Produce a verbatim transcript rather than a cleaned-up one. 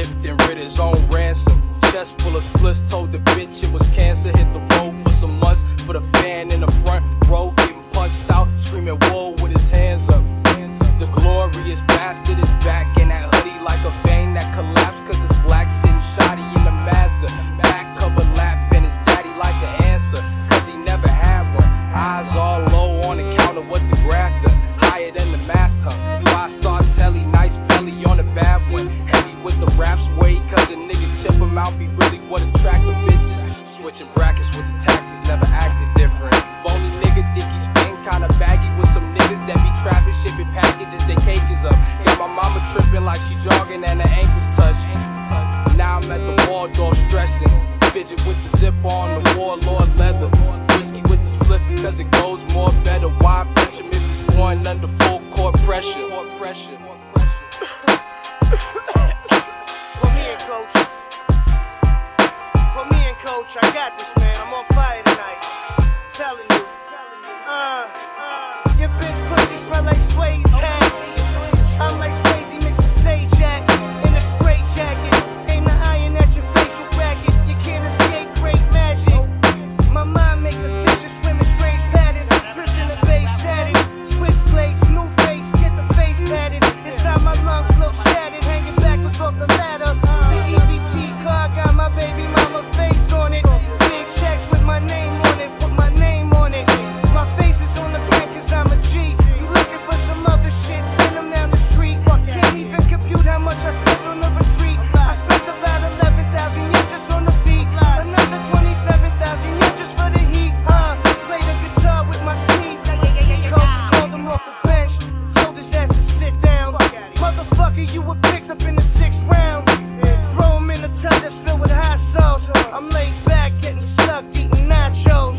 whipped and rid his own ransom. Chest full of splits, told the bitch it was cancer. Hit the road for some months for the fan in the front row, getting punched out, screaming whoa with his hands up. The glorious bastard is back in that hoodie like a vein that collapsed cause it's black, sitting shoddy in the Mazda. Back cover lap and his daddy like an answer cause he never had one. Eyes all low on account of what the grass done, higher than the mast hung. Five star telly, nice belly on the bad one. Heavy with the raps way cause a nigga chip him out be really what attract the bitches. Switching brackets with the taxes, never acted different. Bony nigga think he's fitting kinda baggy with some niggas that be trapping, shipping packages, they cake is up. Got my mama tripping like she jogging and her ankles touch. Now I'm at the Warlord stressing. Fidget with the zip on the Warlord leather. Whiskey with the split because it goes more better. Why bitch him if he's scoring under full court pressure? pressure. Put me in, coach. Put me in, coach. I got this, man. I'm on fire tonight. I'm telling you. Uh, uh, your bitch pussy smell like Sway's hat. I'm like Swayze mixed with Sage Jack in a straight jacket. Aim the iron at your facial bracket. You can't escape great magic. My mind make the fishes swim in strange patterns. Drifting the base satin. Switch blades, new face, get the face tatted. Inside my lungs look shattered, hanging backwards off the ladder. The E B T car got my baby mama face on it. Big checks with my name on it, put my name on it. My face is on the back cause I'm a G. You looking for some other shit, send them down the street. Can't even compute how much I spent on the retreat. I spent about eleven thousand yeah, just on the feet. Another twenty-seven thousand yeah, just for the heat. Uh, play the guitar with my teeth. Coach called him off the bench, told his ass to sit down. Motherfucker, you were picked up in the sixth round. Throw him in a tub that's filled with hot sauce. I'm laid back, getting sucked, eating nachos.